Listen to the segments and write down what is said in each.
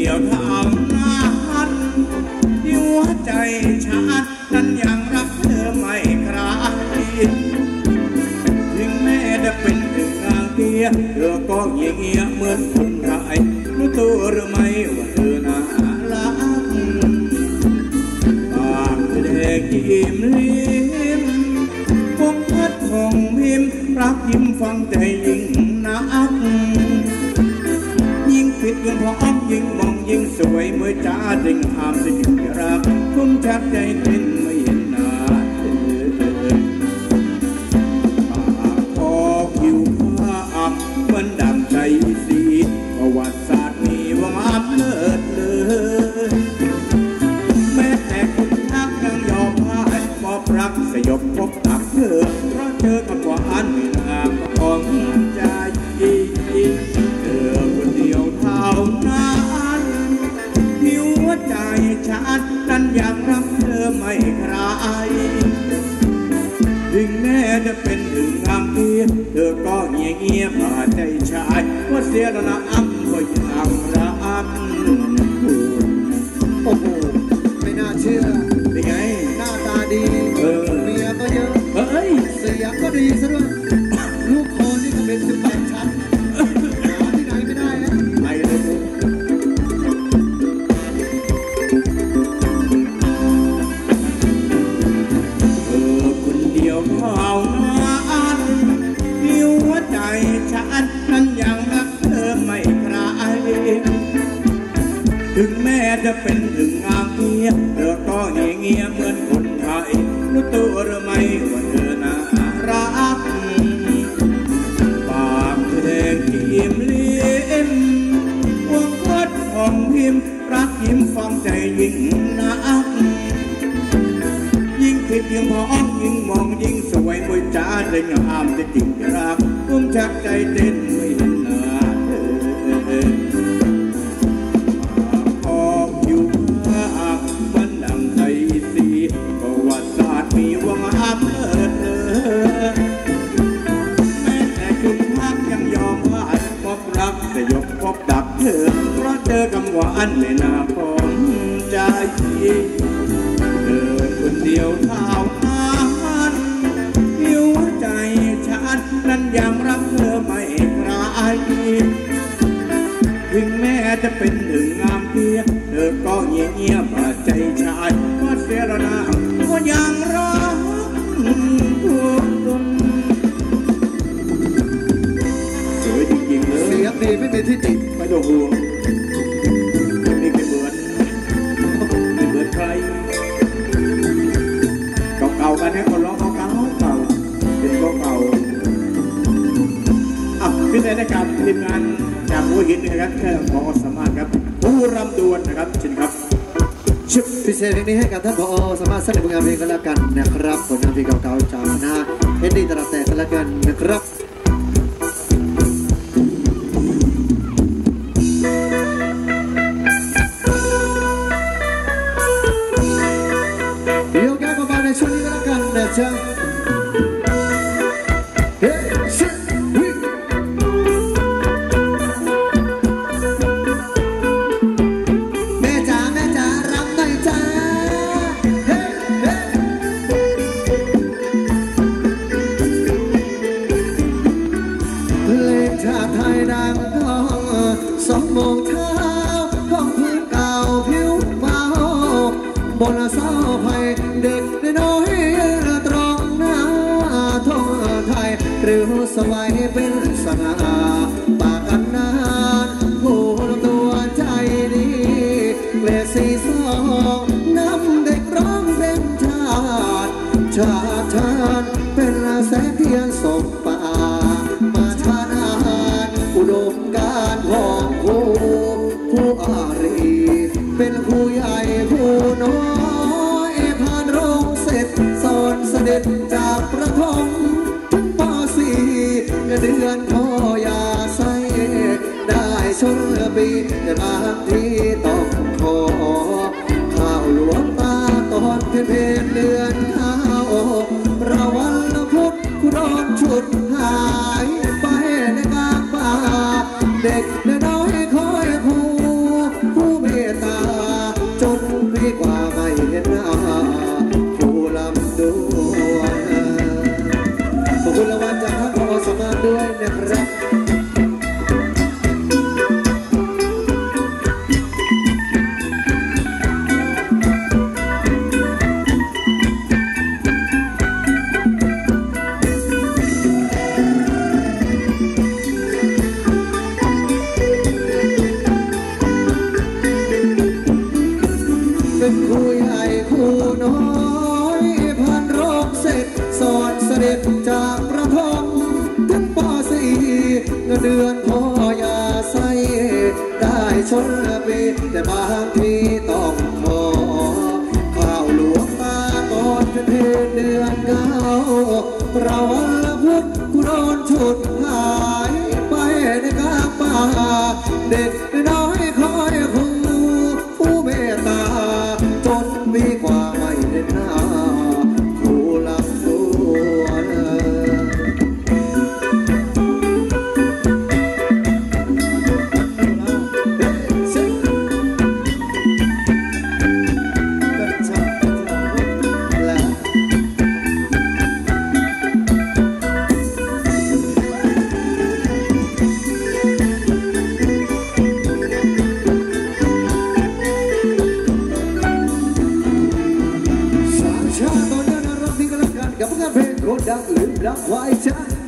ดียวเท่านั้นที่หัวใจฉันนั้นยังรักเธอไม่คลายถึงแม้จะเป็นถึงนางเตี้ยเธอก็เงียบเหมือนคนไทยรู้ตัวหรือไม่ว่าเธอน่ารักปากเธอแดงยิ้มลิ้มพวกพัดของพิมพ์รักยิ้มฟังใจยิ่งนักยิ่งปิดยิ่งพร้อมยิ่งมองยิ่งสวยเมื่อจ้าจึงห้ามจะหยุดรักคุ้มชักใจเต้นไม่เห็นหน้าเธอปากคอผิวผ้าอับเหมือนดำใจสีประวัติศาสตร์มีว่างามเลิศเลยแม้แต่คนทักยังยอมพ่ายมอบรักสยบพบตักเธอเพราะเธอกับหวานไม่นามของใจเธอคนเดียวเท่านั้นที่หัวใจฉันนั้นอยากรักเธอไม่ใครถึงแม้จะเป็นถึงงามเพียงเธอก็เงียบมาใจชายว่าเสียแล้วนะอ้ำก็ยังรักโอ้โหไม่น่าเชื่อเป็นไงหน้าตาดีเมียก็เยอะเสียงก็ดีซะด้วยลูกคอนี่ก็เป็น18 ชั้นหาที่ไหนไม่ได้นะไปเลยเธอคนเดียวเท่านั้นที่หัวใจฉันนั้นยังรักเธอไม่ใครถึงแม้จะเป็นถึงงามเพียงเธอก็เงียบเหมือนคนไทยรู้ตัวหรือไม่ว่าเธอน่ารักปากเธอแดงยิ้มลิ้มวงพัดของพิมพ์รักยิ้มฟังใจยิ่งนักยิ่งคิดยิ่งพร้อมยิ่งมองยิ่งสวยมวยจ้าจะยังห้ามจะจริงจะรักกุ้มชักใจเต้นไม่เห็นหน้าเธอมันดังไทยสีประวัติศาสตร์มีว่างามเลิศแม้แต่คุณพักยังยอมพ่ายพบรักสยบพบดักเธอเพราะเจอคำหวานในนาพร้อมใจเธอคนเดียวเท่านั้นที่หัวใจฉันนั้นยังรักเธอไม่ใครถึงแม้จะเป็นถึงงามเพียงเธอก็เงียบมาใจชายว่าเสียแล้วนะว่ายังรักทุกคนสวยจริงๆเลยเสียงดีไม่เป็นที่ติไม่ต้องห่วงนี่ไม่เหมือนใครเก่าๆกันให้คนร้องเก่าเป็นเก่าพิเศษในการทีมงานจากหัวหินนะครับแค่พอสามารถครับผู้รำดวนนะครับเช่นครับพิเศษเพลงนี้ให้กับท่านผอ.สามารถแสดงผลงานเพลงกันแล้วกันนะครับผลงานเพลงเก่าๆจากนะเฮ็ดดีตลาดแต่กันแล้วกันนะครับเดี๋ยวแกมาในช่วงนี้กันแล้วกันนะจ๊ะบนเสาไฟเด็กน้อยตรงหน้าท้องไทยหรือสมัยเป็นสง่าปากอันนานผู้ตัวใจดีเกลสีสองน้ำเด็กร้องเป็นชาติเป็นแสงเทียนส่งป่ามาชานาอุดมการของผู้อารีเป็นผู้ใหญ่ผู้น้อยผ่านโรงเสร็จสอนเสด็จจากประถมถึงป.4 เดือนพ่อยาใสได้ชนปีแต่บางทีต้องขอข้าวหลวงตาตอนเพ็ญเดือนข้าวระวันพุธกุดอนชุดหายไปในกลางป่าเด็กน้อยคอยผู้เดือนพอยาใส่ได้ชนปีแต่บางทีต้องขอข้าวหลวงตาก่อนเป็นเพลเดือนเก้าเราละพุทธกูโดนฉุดหายไปในกลางป่าเด็กน้อยคอยครูผู้เมตตาจนปีกว่าไม่ได้หน้าผู้หลับตัวดังลืมรักไว้ใจ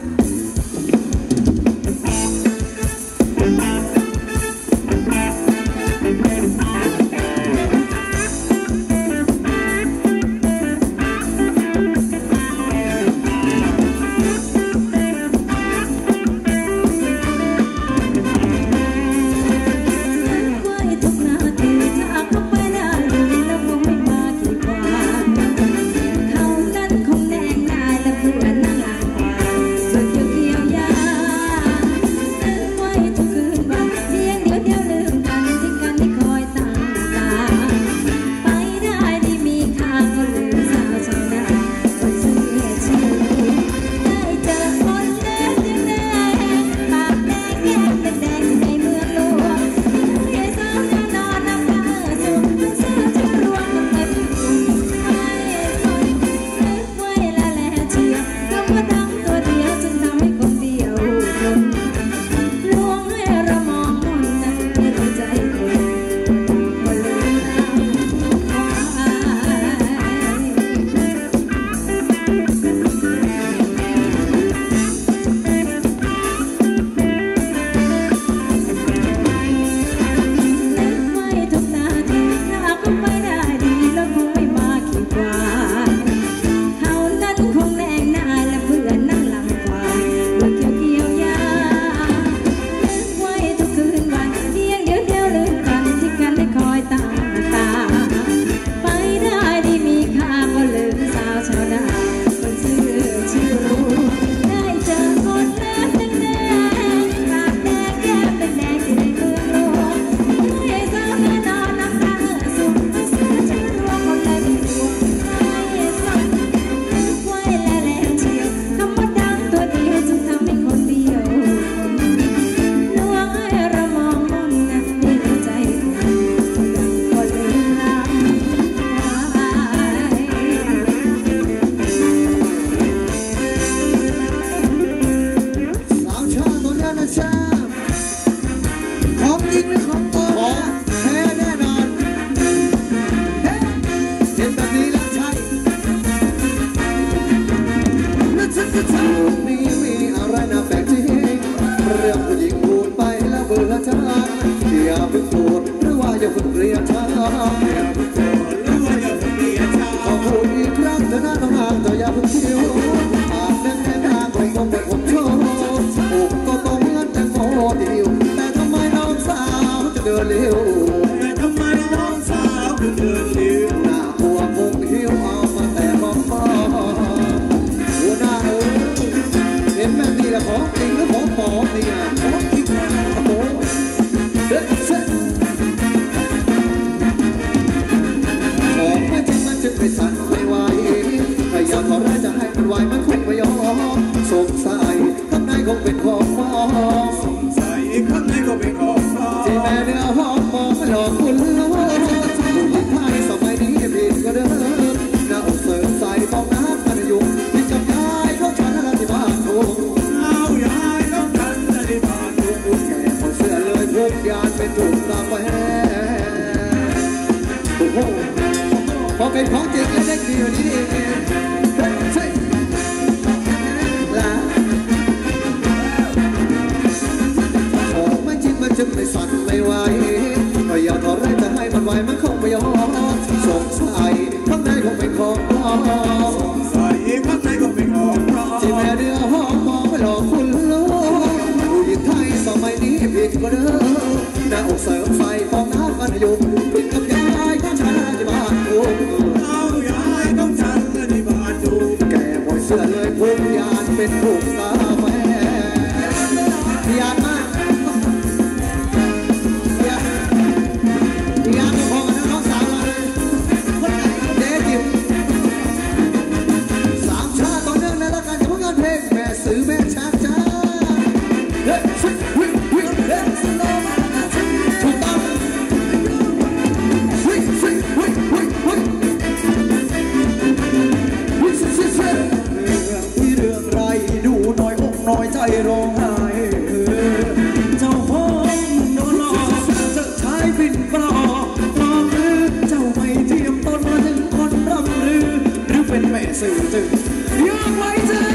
พอเป็นของจริงแล้วได้ดีอยู่นี่เองจึงไม่สั่นไม่ไหวก็อย่าทอดแรงจะให้มันไหวมันคงไม่ยอมสงสัยข้างในคงเป็นของปลอมสงสัยข้างในคงเป็นของปลอมที่แม่เดือดหอมมองไม่หลอกคุณลูกผู้หญิงไทยหน้าอกเสริมใส่ฟองน้ำกันอยู่เป็นกับยายของฉันที่บ้านดูเอายายของฉันที่บ้านดูแก่หมดเสื้อเลยพุ่งยานเป็นถุงกาแฟยานมากยานพอกันนะน้องสาวมาเลยเด็กจิ๋วสามชาติต่อเนื่องในรายการผลงานเพลงแม่สื่อแม่ชาจ้าเฮ้ยวิ่งวิ่งเฮ้ยถูกต้องวิ่งวิ่งวิ่งวิ่งวิ่งวิ่งที่เรื่องไรดูหน่อยอกน้อยใจร้องไห้เจ้าห้องนอนเจ้าชายบินปลอกปลอกหรือเจ้าไม่เทียมตนมาถึงคนร่ำลือหรือเป็นแม่สื่อจึงอยากไว้เจอ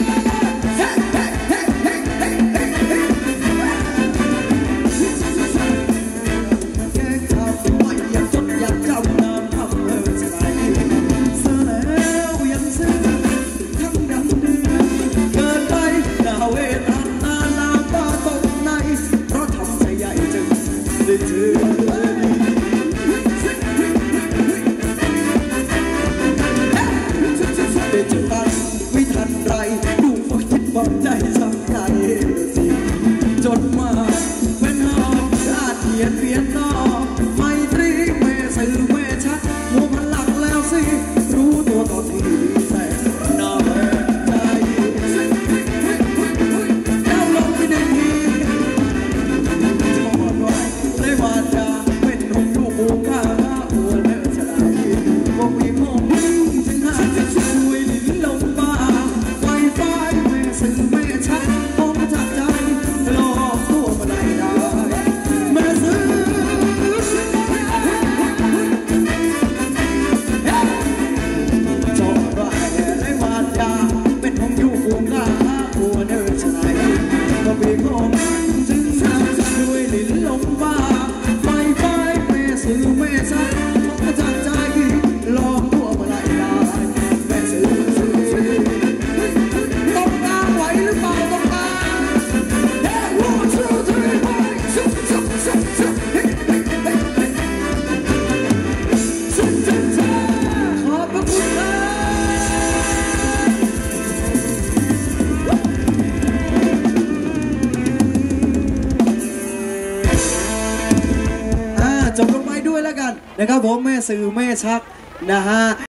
ใจช้ำใจสิจดมาเป็นหอบชาติเขียนเปลี่ยนนอกไม่ตรีแม่สื่อแม่ชัดหัวมันหลักแล้วสิรู้ตัวตอนที่แสนน่าแม่ใจแล้วลงไปหนึ่งทีทอดไว้เลยวาจาเป็นหงลูกบูข้าหัวเนื้อชะไดบอกมีพ่อพึ่งจึงหาช่วยลิ้นลงมาไฟแม่สื่อแม่ชัดต้องจับใจหลอกตัวมาได้แม่สื่อจอดไว้ในวาจาเป็นของอยู่ฟูงาหัวเนื้อชายก็มีของจึงทำด้วยลิ้นลงบ้าไฟแม่สื่อแม่ชัดต้องจับใจหลอกตัวมาได้แม่สื่อต้องกางไหวหรือเปล่าต้องกางขอบพระคุณจบลงไปด้วยแล้วกันนะครับผมแม่สื่อแม่ชักนะฮะ